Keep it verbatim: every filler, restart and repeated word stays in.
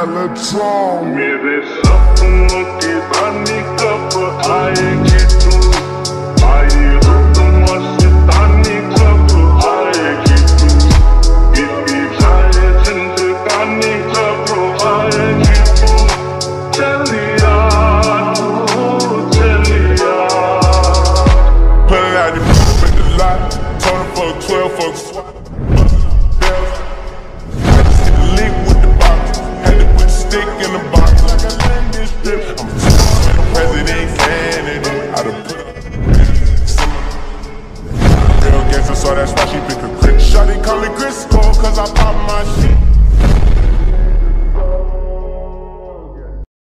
Megatron. मेरे सपनों की रानी कब आएगी तू, आई हो तो मस्तानी कब आएगी तू, बीती जाए जिंदगानी कब आएगी तू, चलिया तू चलिया। Pulling out the coupe at the lot, told him for twelve for a swap. In the box, like I land this trip. I'm a president candidate. I done put up real gangster, so that's why she pick a crit. Shawty call me Crisco, cause I pop my shit.